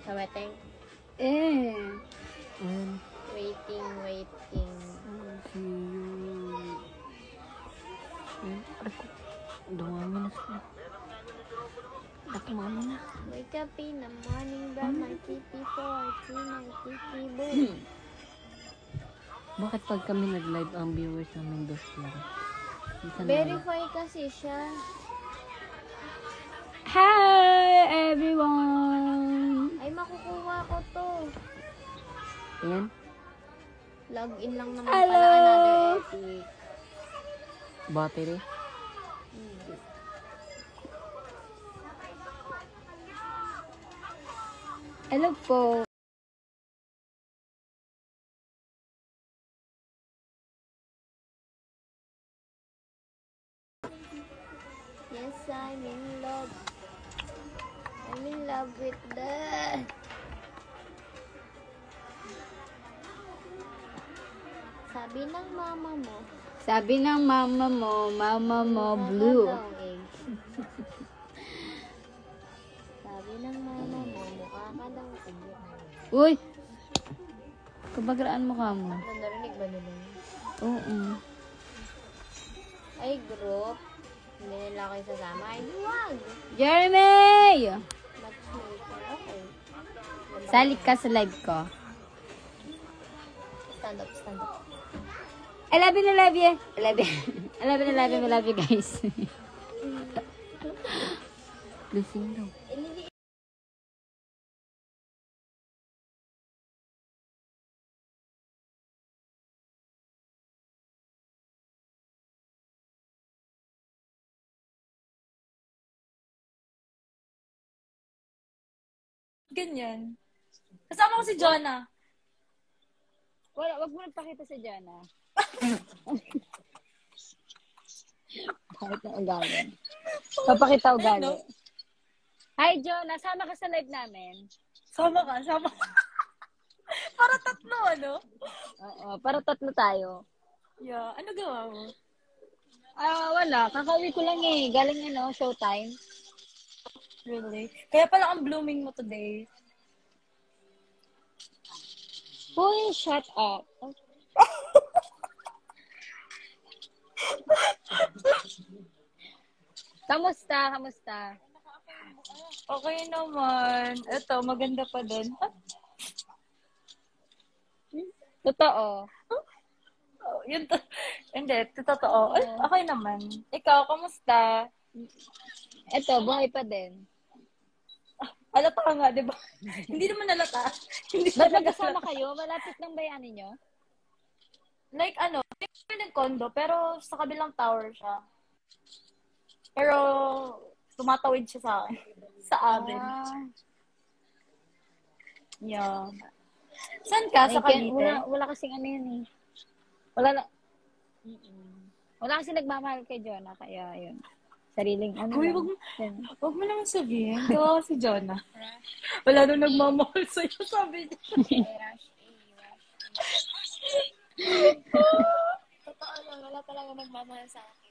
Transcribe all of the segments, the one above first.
Kamateng. Waiting. See you. Dumami na sila. Dumami na. Wake up in the morning, grab my TP4, see my TP boom. Bakit pag kami nag-live ang viewers namin dos lang? Verify kasi siya. Hi everyone! Ay, makukuha ko to. Ayan. Login lang naman Hello! pala another epic. Battery. Hello po. Yes, I'm in love. I'm in love with the... Sabi ng mama mo. Sabi ng mama mo, blue. Mukha ka daw egg. Sabi ng mama mo, mukha ka daw egg. Uy! Kabagraan mo ka mo. Narinig ba nila yun? Oo. Ay, group. Hindi nila kayo sasama. Ay, huwag! Jeremy! Matchmaker. Okay. Sali ka sa live ko. Stand up. I love you. I love you guys. Lasing daw. Ganyan. Kasama ko si Jonah. Wag mo nagpakita sa Jana. Bakit na ugali? Papakita ugali. Hi, Jonah. Sama ka sa live namin. Sama ka. Para tatlo, ano? Oo, para tatlo tayo. Yeah. Ano gawa mo? Wala. Kakauwi ko lang eh. Galing showtime. Really? Kaya pala ang blooming mo today. Boy, shut up. Kamusta? Okay naman. Ito, maganda pa din. Totoo. Oh, yun to. Hindi, totoo. Ay, okay naman. Ikaw, kamusta? Eto, buhay pa din. Alata ka nga, di ba? Hindi naman alata. Hindi Ba't talaga magkasama alata. kayo? Malapit lang ba yan ninyo? Like, hindi ng condo, pero sa kabilang tower siya. Pero, tumatawid siya sa akin. Sa amin. Yeah. Saan ka? Sa Cavite? Wala kasing ano yan eh. Wala kasing nagmamahal kay Jonah, kaya yun. Sariling ano Uy, lang. wag mo naman sabihin. Kawawa si Jonah. Wala nung nagmamahal sa'yo, sabi niya. Totoo lang, wala talaga nagmamahal sa akin.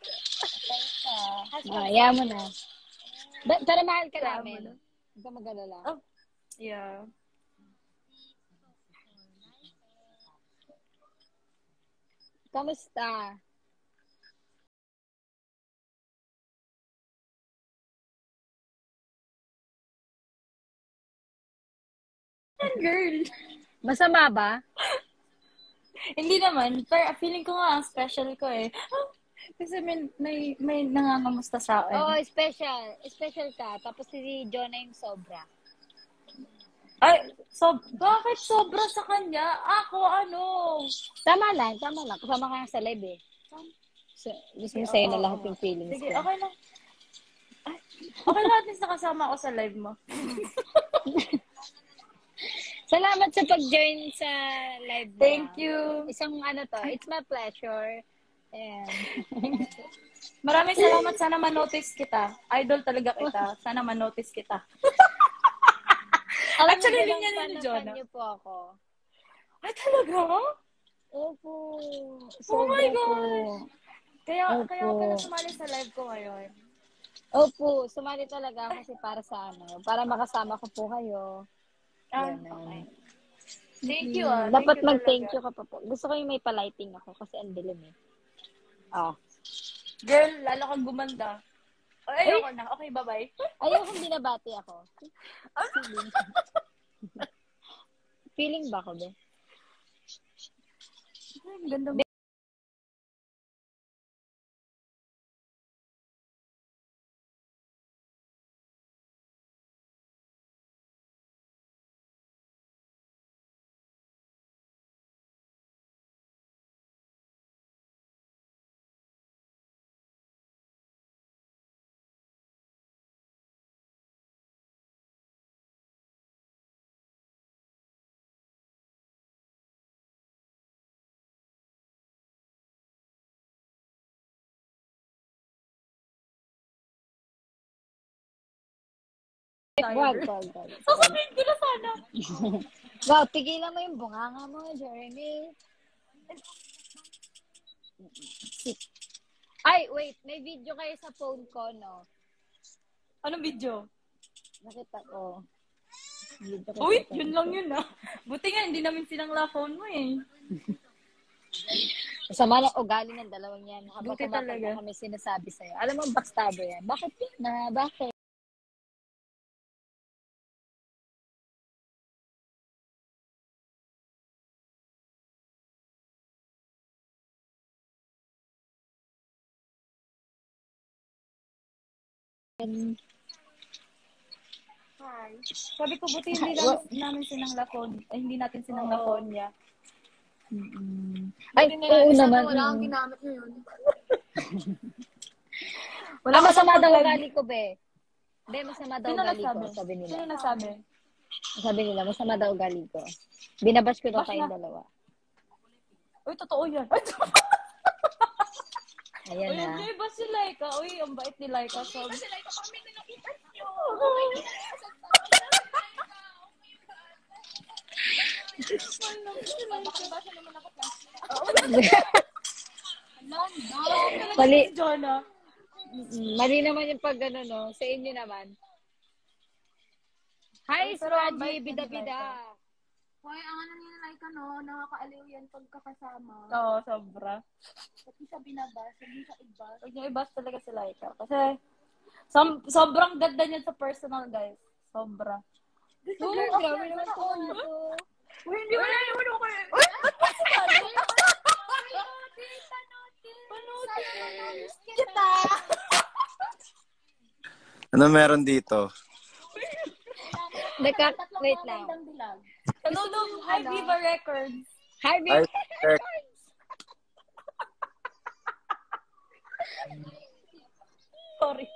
Kaya mo na. Pero mahal ka namin. Huwag ka mag-alala. Oh, yeah. Kamusta? Girl. Masama ba? Hindi naman. Pero feeling ko nga, ang special ko eh. Kasi may nangangamusta sa akin. Oo, special. Special ka. Tapos si Jonah yung sobra. Ay, bakit sobra sa kanya? Ako, Tama lang. Kasama ka nga sa live eh. So, gusto mo sa'yo na lahat yung feelings Sige, ko. okay lang. Ay, okay lang at least nakasama ako sa live mo. Salamat sa pag-join sa live mo. Thank you. Isang it's my pleasure. And Maraming salamat. Sana ma-notice kita. Idol talaga kita. Sana ma-notice kita. Actually, linya ni Jonah. niyo po ako. Ay, talaga? Opo. Oh my Sobra po. gosh. Kaya Opo. ako pala sumali sa live ko ngayon. Opo, sumali talaga kasi para sa para makasama ko po kayo. Okay. Thank you, Dapat Thank you mag-thank talaga. you ka pa po. Gusto ko yung may palighting ako kasi ang dilim eh. Girl, lalo kang gumanda. Ayoko na. Okay, bye-bye. Ayokong binabati ako. Feeling ba ako, be? Ang ganda mo. Wag. Sasabihin ko na sana. Wow, tigilan mo yung bunganga mo, Jeremy. Ay, wait. May video kayo sa phone ko, no? Anong video? Nakita ko. Video ko Uy, sa phone yun ko. lang yun Buti nga, hindi namin sinangla phone mo eh. Sama ng ugali ng dalawang yan. Habang Buti kumakanta talaga. kami sinasabi sa'yo. Alam mo, backstabber yan. Bakit yun na? Bakit? Hi. Sabi ko, buti namin sinangla phone. Ay, hindi natin sinangla phone niya. Ay, oo naman. Wala kang ginamit ngayon. Wala masama daw ugali ko, be. Be, masama daw Sino ugali ko, nasabi? sabi nila. Sino nasabi? Sabi nila, masama daw ugali ko. Binabash ko daw Bash kayong na. dalawa. Uy, totoo yan. Ayan Uy, na. hindi ba si Laika? Uy, ang bait ni Laika. So, Kasi like, kami na nakita niyo. Bakit naman ako Mali, si Jonah. mali naman yung pag ano, no? Sa inyo naman. Hi, Ay, pero ang Swaji, bait ni bida-bida. Hoy, ang ano nila like nakakaaliw yan pagkakasama. Oo, sobra. Pati sa binabas, hindi sa iba. Huwag niyo i-bash talaga si Laika. Kasi, sobrang ganda niya sa personal, guys. Sobra. Oo, grabe naman ito nga to. Uy, hindi wala naman ako kayo. Uy, ba't ba si Laika? Kita! Ano meron dito? Wait lang. Nanonood High Viva Records. Hi, Ay, babe. Sorry.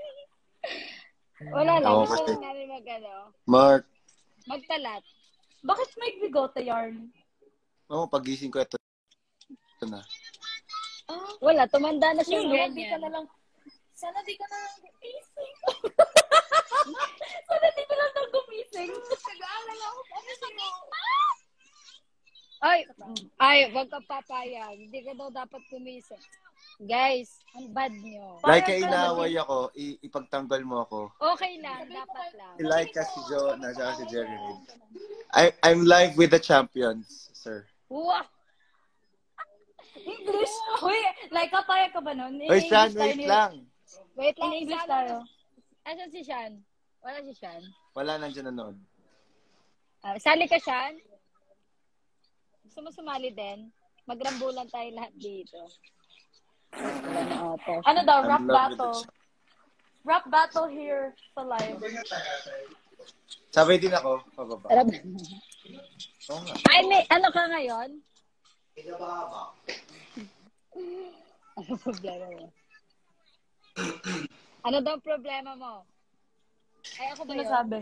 Wala lang. Oo, Gusto kasi- lang namin Mark. magtalat. Bakit may bigote yarn? Oo, pagising ko ito na. Wala, tumanda na siya Yun, ganyan. di ka na lang. Sana di ka na gumising. Sana di ka lang nang gumising. Nag-aalala ako. Ano sa'yo? Ay, wag ka papayag. Hindi ka daw dapat kumising. Guys, ang bad nyo. Like, Parang inaway ako, ipagtanggol mo ako. Okay lang, dapat lang. Si Laika, si Jo, na si Jeremy. I'm live with the champions, sir. Wow! English. Uy, like, kapaya ka ba nun? Hoy, Shan, wait lang. Wait lang, In English isa tayo. Asan si Shan? Wala si Shan. Wala nandiyan nanood. Sali ka, Shan? Gusto mo sumali din? Magrambulan tayo lahat dito. Wala na ata. Ano daw, I'm rap in love with battle. Rap battle here sa live. Sabay din ako, pababa. Arab. Oo nga. Ay, may ano ka ngayon? Ano problema mo? Ano daw problema mo? Ay, ako ba Sino yun? sabi?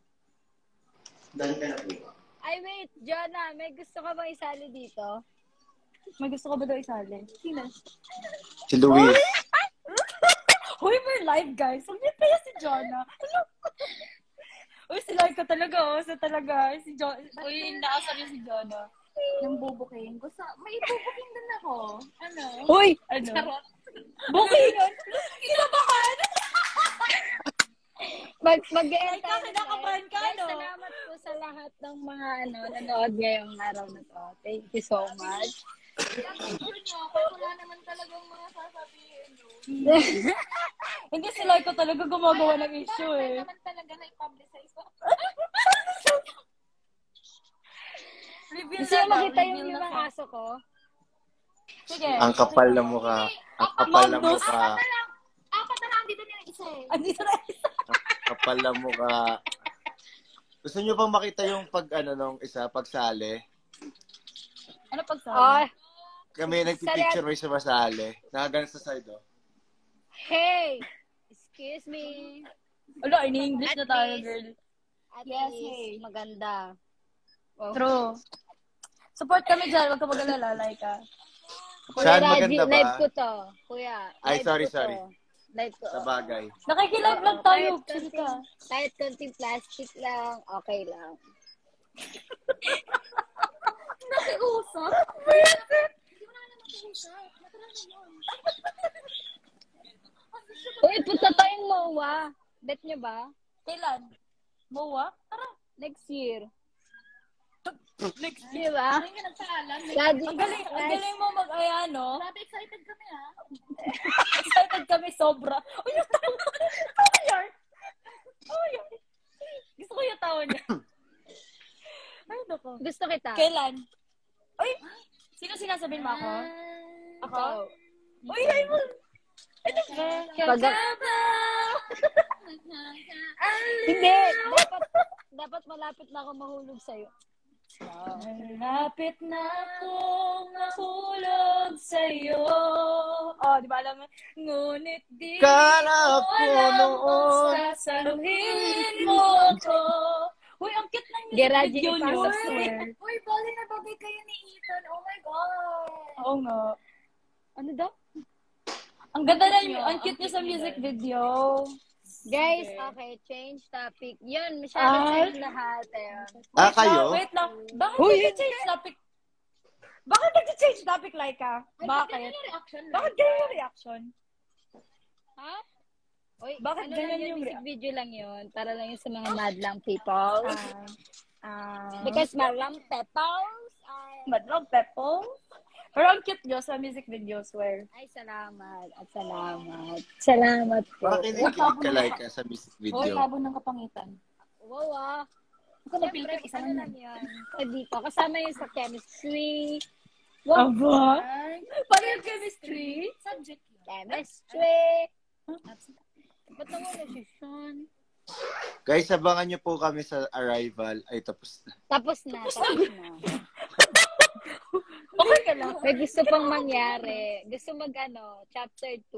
Ay, wait, Jonah, may gusto ka bang isali dito? May gusto ka ba daw isali? Sino? Si Luis. Uy, we're live, guys. Huwag niyo kaya si Jonah. Ano? Uy, si Laika talaga, oh. So talaga, si Jonah. Uy, naasa niyo si Jonah. Yung bubuking. Gusto, may bubuking din ako. Ano? Uy! Ano? Charot. Booking! Kinabahan! Like, mag-end tayo ng kinakabahan live. ka, Guys, no? salamat po sa lahat ng mga nanood ngayong araw na to. Thank you so much. Wala naman talagang mga sasabihin, no? Hindi si Laika talaga gumagawa ng issue, eh. naman talaga na i-publicize ko. Reveal Gusto na mo daw, makita reveal yung na limang siya. aso ko? Sige. Ang kapal na mukha. Ang kapal na Magnus. mukha. Apat na lang, dito nila isa eh. Andito na isa. Ang kapal na mukha. Gusto nyo bang makita yung nung isa, pagsali? Ano pag Oh, Kami nagpipicture may sumasali. Nakaganon sa side, oh. hey! Excuse me. Wala, ini-English na At tayo, least- girl. At Yes, least, hey. maganda. Oh. True. Support kami dyan. Huwag ka mag-alala, Laika. Saan Kuya Raji, maganda ba? live ko to. Kuya, Ay, live sorry, ko to. sorry. Live ko. Sa bagay. Nakikilag lang Oo, tayo. kahit Sige ka. Kahit konting plastic lang, okay lang. Nakiusap? Hindi mo na naman nakiusap. Natural na yun. Uy, punta tayong MOA. Bet nyo ba? Kailan? MOA? Tara. Next year. Next Di ba? Hindi ka nagpaalam. Lagi, Ang galing mo mag-aya, no? Grabe, excited kami ha. Excited kami sobra. Uy, yung tawa. Tawa yan. Tawa yan. Gusto ko yung tawa niya. Ay, nako. Gusto kita. Kailan? Uy, sino sinasabihin mo ako? Ako? Uy, ay mo. Ito ba? Pag, hindi. Dapat malapit na ako mahulog sa'yo. Malapit na akong mahulog sa'yo. Oh, di ba alam mo? Ngunit di Kala ko alam noon. kung sasaluhin mo ako. Uy, ang cute ng music Geraji, video nyo. ipasok swear. Uy, bali na bagay kayo ni Ethan. Oh my God. Oo nga. Ano daw? Ang ganda na yun. Ang cute niya sa music video. Guys, okay, change topic. Yun, masyado change lahat. Ayun. Ah, kayo? Wait lang. Bakit nag-change topic? Bakit nag-change topic, Laika? Bakit? Reaction Bakit ganyan yung reaction? Ha? Uy, Bakit ano ganyan lang yun, yung music video lang yun. Para lang yun sa mga madlang people. Ah. Because madlang peoples are... Madlang Pepo. Pero ang cute nyo sa music video, swear. Ay, salamat. At salamat. Salamat po. Bakit nakikinig ka like sa music Uy, video? labo ng kapangitan. Wow, ah. Ikaw na filter, isa Ano lang lang yan. yun? Dito. Kasama yun sa chemistry. Wow. Aba? Ay, Paano yung chemistry? subject yun. Chemistry. Ba't naman nasisyon? Guys, abangan nyo po kami sa Arrival. Ay, tapos na. Tapos na. Tapos na. Okay ka lang. May gusto pang mangyari. Gusto chapter 2.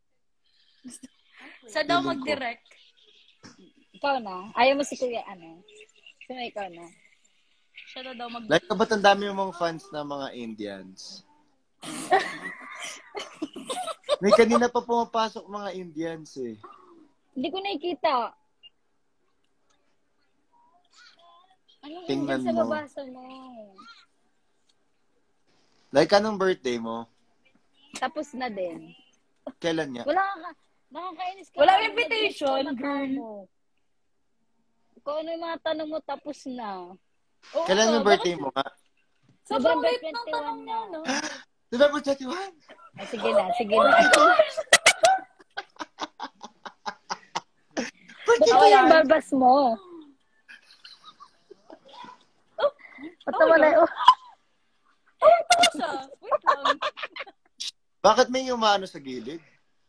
Siya daw Feeling ko. mag-direct. Ikaw na. Ayaw mo si Kuya, Sino ikaw na? Siya daw mag-direct. Like, ba't ang dami yung mga fans na mga Indians? May kanina pa pumapasok mga Indians eh. Hindi ko nakikita. Anong Tingnan Indian sa mo. babasa mo? Like, anong birthday mo? Tapos na din. Kailan nga? Wala ka. Nakakainis ka. Walang Ano invitation, nag-guess ka na girl. mo? Kung ano yung mga tanong mo, tapos na. Oo Kailan nga, yung birthday mo nga? Sobrang November late ng 21 tanong niya, no? November 21? Ah, sige na, sige na. Ba't Ako ako yan. yung barbas mo? Ba't wala yung... Tawa siya. Wait lang. Bakit may umano sa gilid?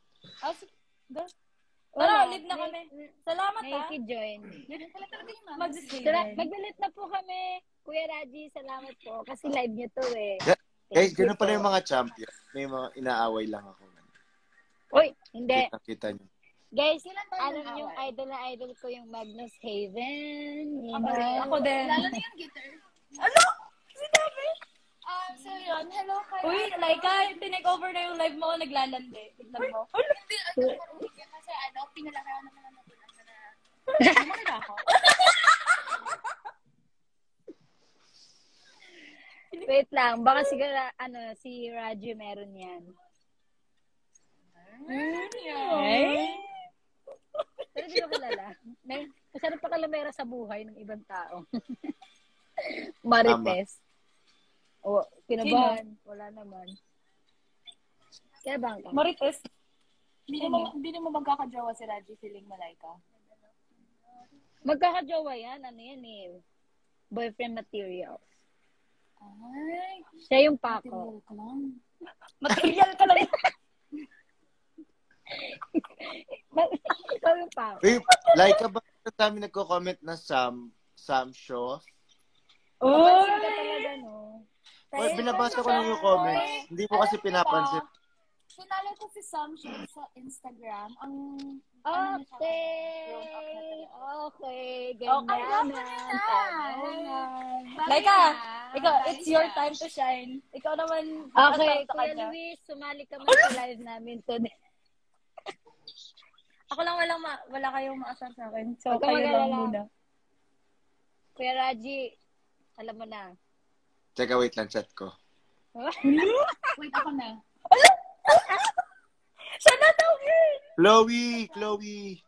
Tara, live na kami. Salamat, ha? Nakikijoin. Ganun pala talaga yung mama. Mag-stay. Magbalit na po kami. Kuya Raji, salamat po. Kasi live niyo to eh. Guys, Thank you ganun pala po. yung mga champion. May mga inaaway lang ako. Uy, hindi. Kita nyo. Guys, tayo alam niyo, nag-away? idol na idol ko yung Magnus Haven. Ako din. Lalo na yung guitar. Ano? Sinabi? So yun, hello kayo. Uy, Laika, tinake over na yung live mo, naglalandi. Tignan mo. Hindi, kasi pinalakayan naman ang magulang na lumaki ako. Wait lang, baka siguro, si Raji meron yan. Ay? Pero hindi ko kilala. Masarap pa kalamera sa buhay ng ibang tao. Marites. O, kinabahan. Wala naman. Kinabahan ka. Marites, hindi mo magkakajowa si Raji feeling Malaika. Magkakajowa yan. Ano yan eh. Boyfriend material. Ay, Siya yung pako. material ka lang. Ikaw yung pako. Wait, Laika ba ang dami nagko-comment na Sam Show? Papansin ka talaga, no? Well, binabasa ko lang yung comments. Hindi mo kasi pinapansin. Sinalo ko si Sam sa Instagram. Ang Okay. Ganyan Laika, ikaw, it's your time to shine. Ikaw naman. Okay, sa Kuya kanya. Luis, sumali ka man sa live namin today. Ako lang wala kayong maasar sa akin. So, Huwag ka kayo lang mag-alala. muna. Kuya Raji, alam mo na. Teka, wait lang, chat ko. Wait, ako na. Siya na tawin! Chloe!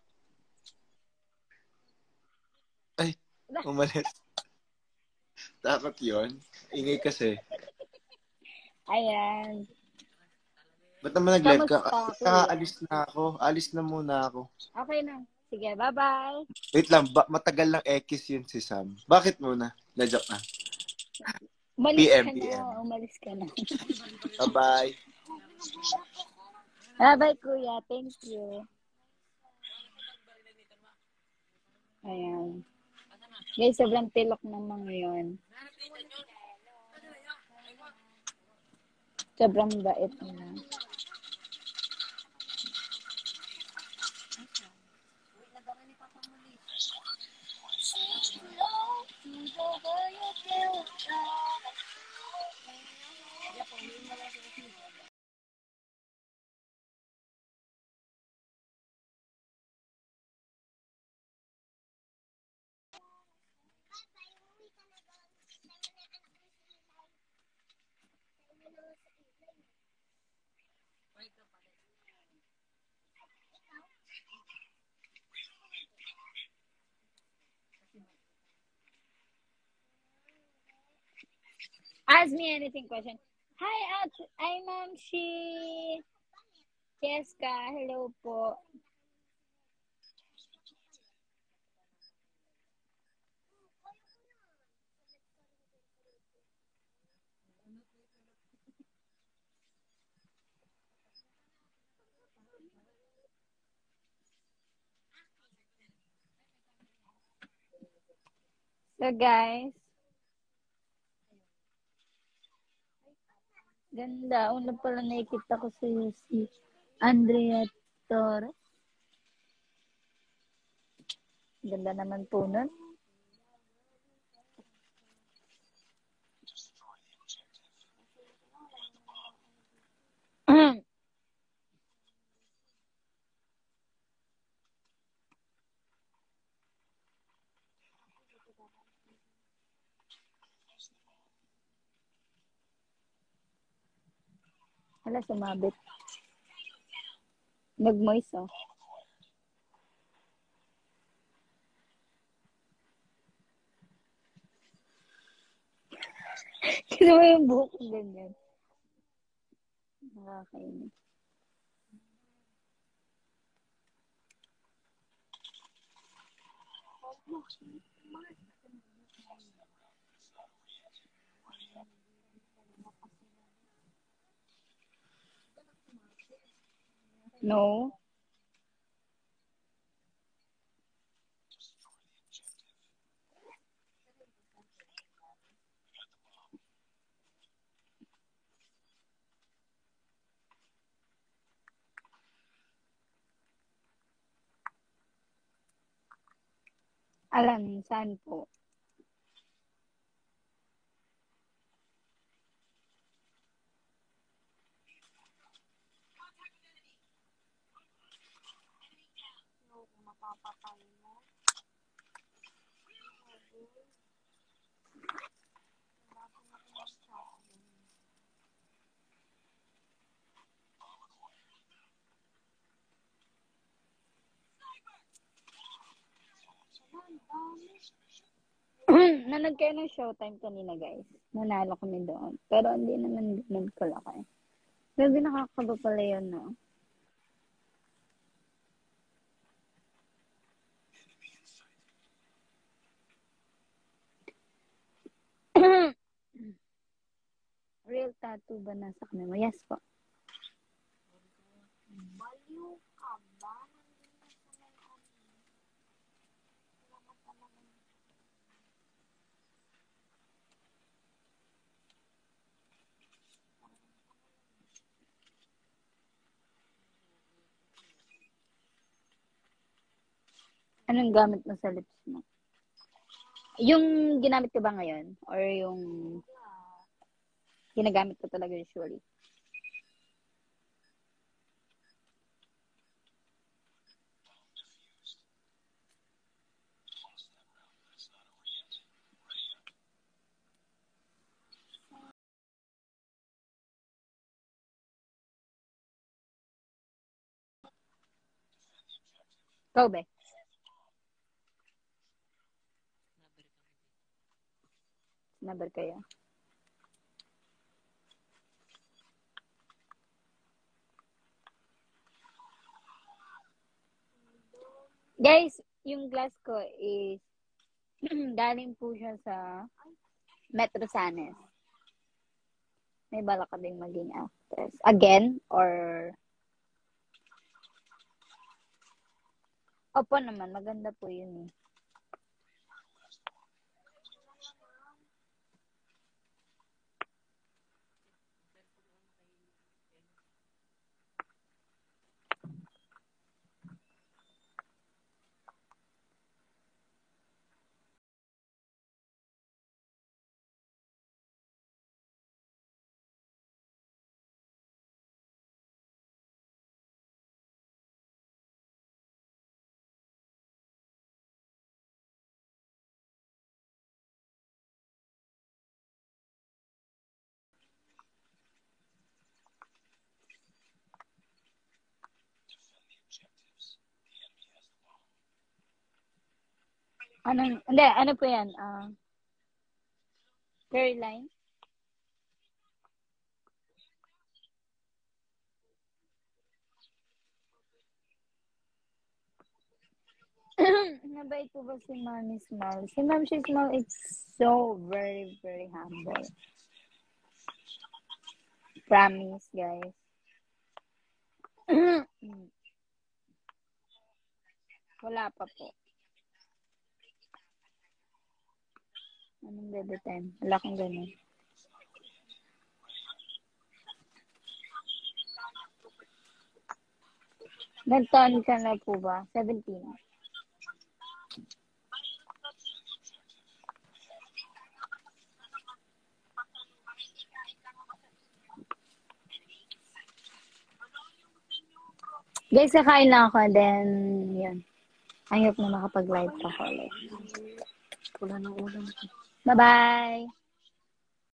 Ay, umalis. Dapat yun. Ingay kasi. Ayan. Ba't naman nag-live ka? Kamusta, kuya? Alis na ako. Alis na muna ako. Okay na. Sige, bye-bye. Wait lang, matagal lang X yun si Sam. Bakit muna? Na-joke na. Umalis PM. ka na. Umalis ka na. Bye-bye. Bye-bye, Kuya. Thank you. Ayan. Guys, sobrang tilok ng mga yun. Sobrang bait nila. Ask me anything question. Hi, I'm Ma'am Shi. Jessica, hello po. So guys, ganda. Una pala nakikita ko si Andrea Torres. Ganda naman po nun. Hala, sumabit. Nag-moist, oh. Kasi mo yung buhok ko ganyan. Nakakainis. No. Alam, saan po? Nanood kayo ng Showtime kanina, guys. Nanalo kami doon. Pero hindi naman ganun kalaki. Grabe, nakakaba pala yun, no? Real tattoo ba nasa kanila? Yes po. Anong gamit mo sa lips mo? Yung ginamit ko ba ngayon? Or yung ginagamit ko talaga usually? Ikaw ba? Number kayo. Guys, yung glass ko is galing po siya sa Metro Sanes. May balak ka ding maging actress. Again? Or... Opo naman, maganda po yun eh. Hindi, ano po yan? Caroline? Nabait po ba si Mami Small? Si Ma'am Small is so very, very humble. Promise, guys. Wala pa po. Anong bebe time? Wala kang ganun. Nag-ton ka na po ba? 17. Guys, kakain lang ako. Then, yun. Ayop na makapag-live pa ako ulit. Wala nang ulam. Bye-bye!